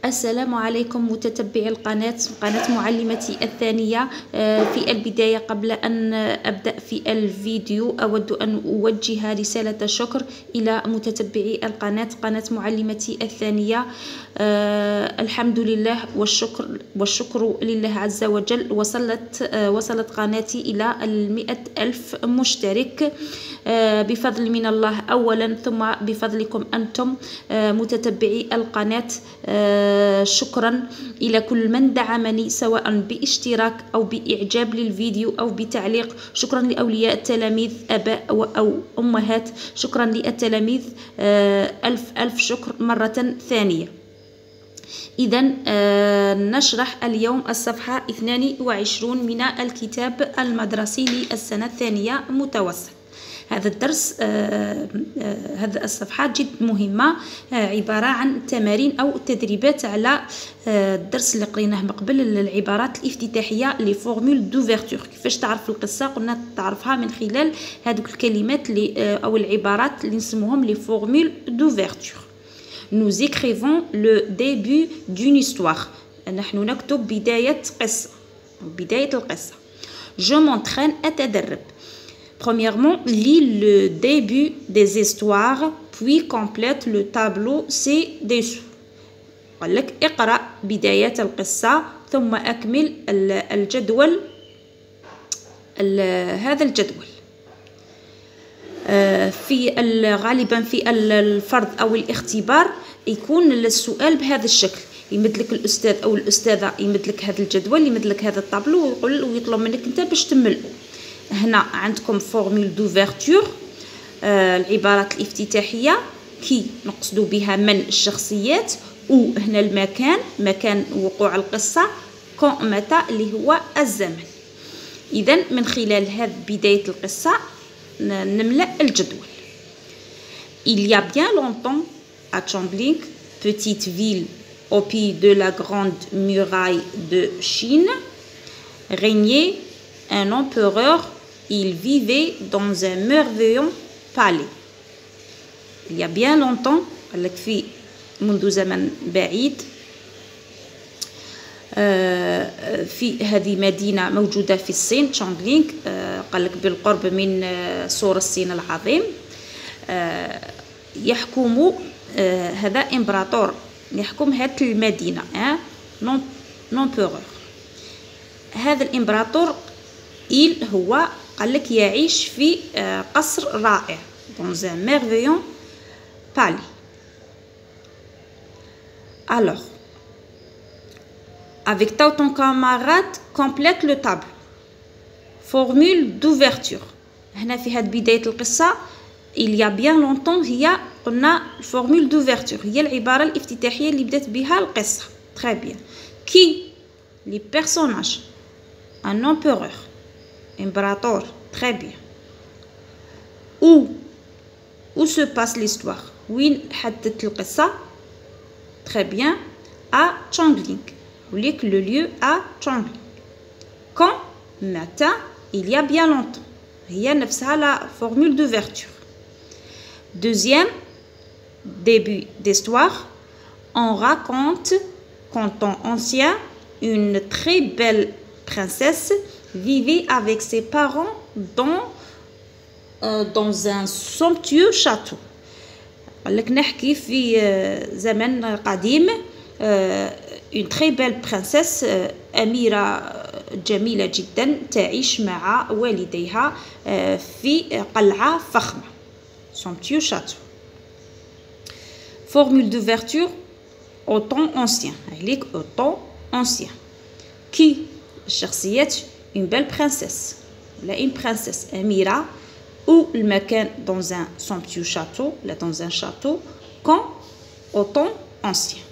السلام عليكم متتبعي قناة معلمتي الثانية. في البداية قبل أن أبدأ في الفيديو أود أن أوجه رسالة شكر إلى متتبعي قناة معلمتي الثانية. الحمد لله والشكر لله عز وجل. وصلت قناتي إلى 100,000 مشترك بفضل من الله أولا، ثم بفضلكم أنتم متتبعي القناة. شكرا إلى كل من دعمني سواء باشتراك أو بإعجاب للفيديو أو بتعليق. شكرا لأولياء التلاميذ أباء أو أمهات. شكرا للتلاميذ، ألف شكر مرة ثانية. إذن نشرح اليوم الصفحة 22 من الكتاب المدرسي للسنة الثانية متوسط. هذا الدرس هذا الصفحة جد مهمة، عبارة عن تمارين أو تدريبات على الدرس اللي قريناه من قبل، العبارات الافتتاحية لي فورمول دوفرتور. كيفاش تعرف القصة؟ قلنا تعرفها من خلال هذوك الكلمات أو العبارات اللي نسموهم لي فورمول دوفرتور. Nous écrivons le début d'une histoire. نحن نكتب بداية القصة. Je m'entraîne أتدرب. Premièrement, lis le début des histoires, puis complète le tableau ci-dessous. قال لك اقرأ بداية القصة ثم أكمل الجدول. هذا الجدول غالبا في الفرض أو الاختبار يكون السؤال بهذا الشكل. يمد لك الأستاذ أو الأستاذة، يمد لك هذا الجدول، يمد لك هذا الطابلو ويطلب منك أنت باش تملئه. هنا عندكم فورمول دوفرتور، العبارات الافتتاحية كي نقصد بها من الشخصيات، وهنا المكان، مكان وقوع القصة، كون متى اللي هو الزمن. إذن من خلال هذه بداية القصة نملأ الجدول. Il y a bien longtemps à Chongqing, petite ville au pied de la grande muraille de Chine, régnait un empereur. Il vivait dans un merveilleux palais. Il y a bien longtemps، قال لك في منذ زمن بعيد، في هذه مدينة موجودة في الصين، تشونغلينغ، قال لك بالقرب من سور الصين العظيم. يحكم هذا إمبراطور يحكم هذه المدينة، نومبيرور. هذا الإمبراطور هو قال لك يعيش في قصر رائع، dans un merveilleux palais. Alors, avec ton camarade, complète le tableau. Formule d'ouverture. هنا في هذه بداية القصة il y a bien longtemps، هي قلنا الفورمول دوفرتور، هي العبارة الافتتاحية اللي بدأت بها القصة. très bien. qui les personnages؟ un empereur، impérator. très bien. où se passe l'histoire؟ وين حدثت القصة؟ très bien. à Chongqing، وليك le lieu à Chongqing. quand؟ متى؟ il y a bien longtemps، هي نفسها la formule d'ouverture. deuxième début d'histoire. on raconte qu'en temps ancien une très belle princesse vivait avec ses parents dans un somptueux château. قال لك نحكي في زمن قديم، une très belle princesse، أميرة جميلة جدا تعيش مع والديها في قلعة فخمة، somptueux château. formule d'ouverture au temps ancien، عليك au temps ancien. qui الشخصيات une belle princesse ولا une princesse أميرة، ou المكان dans un somptueux château là dans un château، quand au temps ancien.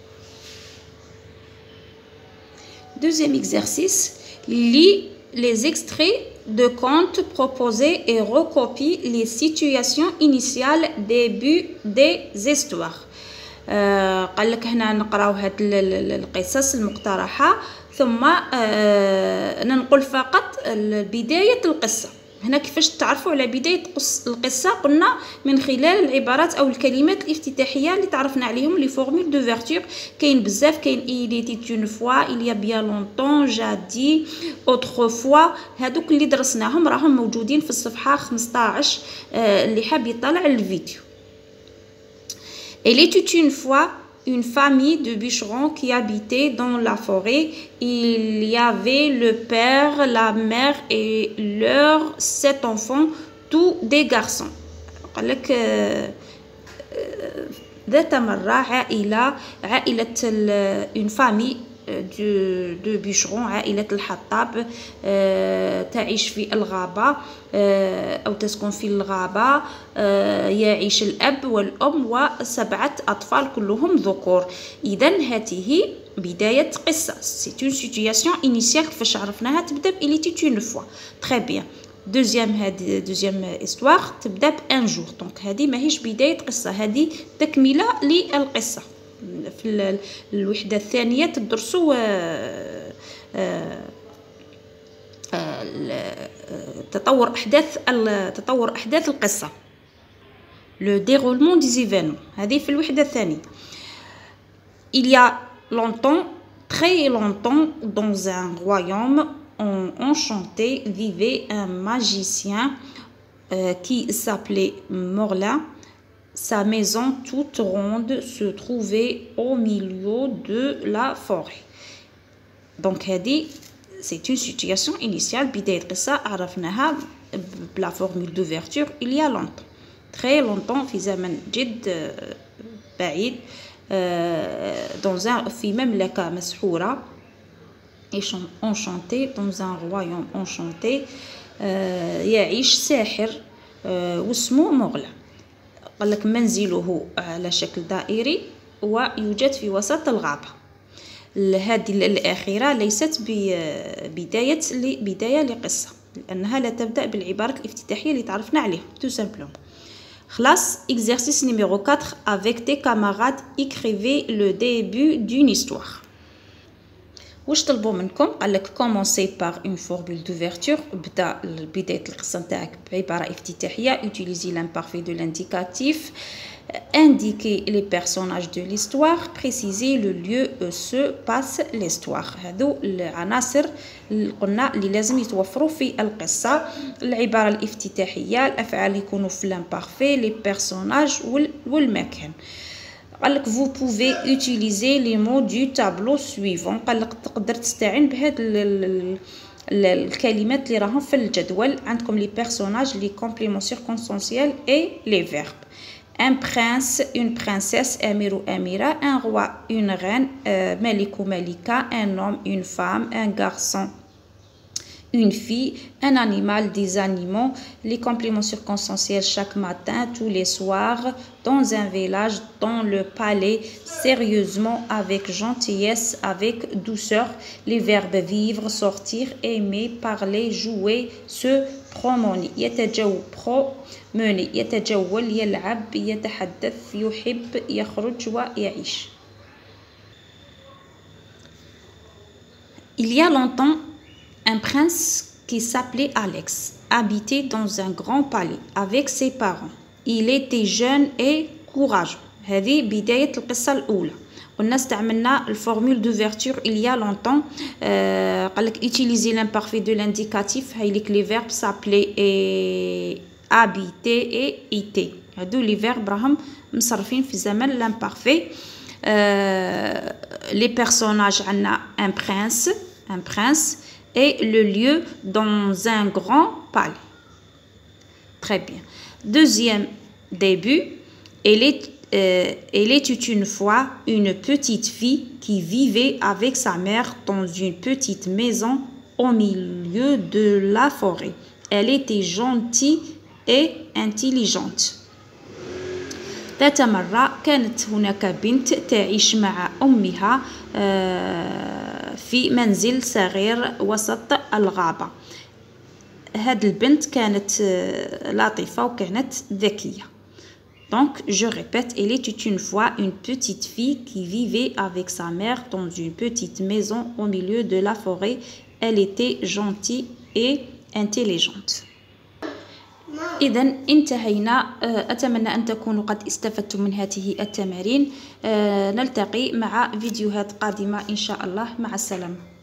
Deuxième exercice, lis les extraits de contes proposés et recopie les situations initiales début des histoires. قال لك هنا نقراو هاد القصص المقترحة، ثم ننقل فقط بداية القصة. هنا كيفاش تعرفوا على بداية القصة؟ قلنا من خلال العبارات أو الكلمات الافتتاحية اللي تعرفنا عليهم لي فورمول دوفرتور. كاين بزاف، كاين il était une fois, il y a bien longtemps, jadis, autrefois. هادوك اللي درسناهم راهم موجودين في الصفحة 15 اللي حاب يطلع الفيديو. Il était une fois une famille de bûcherons qui habitait dans la forêt. Il y avait le père, la mère et leurs 7 enfants, tous des garçons. قال لك ذات مرة عائلة une famille de bûcherons، عائلة الحطاب تعيش في الغابة أو تسكن في الغابة. يعيش الأب والأم و7 أطفال كلهم ذكور. إذن هذه بداية قصة. C'est une situation initiale كيفاش عرفناها تبدأ ب il était une fois. Très bien. deuxième histoire تبدأ ب un jour. donc هذه ماهيش بداية قصة، هذه تكملة للقصة. في الوحدة الثانية تدرسوا تطور أحداث القصة، le déroulement des événements. هذه في الوحدة الثانية. il y a longtemps, très longtemps, dans un royaume enchanté vivait un magicien qui s'appelait Morla. Sa maison toute ronde se trouvait au milieu de la forêt. donc هذه c'est une situation initiale. بداية قصة عرفناها بلا فورمول دوفرتور il y a longtemps. très longtemps في زمن جد بعيد. في مملكة مسحورة. enchanté dans un royaume enchanté. يعيش ساحر واسمه مغلا. قال لك منزله على شكل دائري ويوجد في وسط الغابة. هذه الأخيرة ليست بداية لقصة، لأنها لا تبدأ بالعبارة الافتتاحية اللي تعرفنا عليها tout simplement. خلاص. exercice numéro 4 avec tes camarades écrivez le début d'une histoire. واش طلبوا منكم؟ قال لك commencer par une formule d'ouverture. بدا بداية القصة نتاعك بعبارة افتتاحية. utiliser l'imparfait de l'indicatif. indiquer les personnages de l'histoire. préciser le lieu où se passe l'histoire. هذو العناصر اللي قلنا اللي لازم يتوفروا في القصة. العبارة الافتتاحية، الأفعال يكونوا في l'imparfait، les personnages والمكان. قال لك vous pouvez utiliser les mots du tableau suivant. قال لك تقدر تستعين بهاد الكلمات اللي راهم في الجدول. عندكم les personnages, les compléments circonstanciels et les verbes. un prince, une princesse, أمير ou أميرة. un roi, une reine, ملك ou ملكة. un homme, une femme, un garçon, une fille, un animal, des animaux. Les compléments circonstanciels chaque matin, tous les soirs, dans un village, dans le palais, sérieusement, avec gentillesse, avec douceur. Les verbes vivre, sortir, aimer, parler, jouer, se promener. يتجول، يلعب، يتحدث، يحب، يخرج ويعيش. Il y a longtemps, un prince qui s'appelait Alex habitait dans un grand palais avec ses parents. Il était jeune et courageux. هذه بداية القصة الأولى. قلنا استعملنا الفورمول دوفرتور il y a longtemps. قال لك utiliser l'imparfait de l'indicatif. هاي لك les verbes s'appeler et habiter et était. هادو les verbes راهم مصرفين في زمن l'imparfait. les personnages عندنا un prince et le lieu dans un grand palais. Très bien. Deuxième début, elle était une fois une petite fille qui vivait avec sa mère dans une petite maison au milieu de la forêt. Elle était gentille et intelligente. ذات مرة كانت هناك بنت تعيش مع أمها في منزل صغير وسط الغابة. هاد البنت كانت لطيفة وكانت ذكية. Donc, je répète, elle était une fois une petite fille qui vivait avec sa mère dans une petite maison au milieu de la forêt. Elle était gentille et intelligente. إذا انتهينا. أتمنى أن تكونوا قد استفدتم من هذه التمارين. نلتقي مع فيديوهات قادمة إن شاء الله. مع السلامة.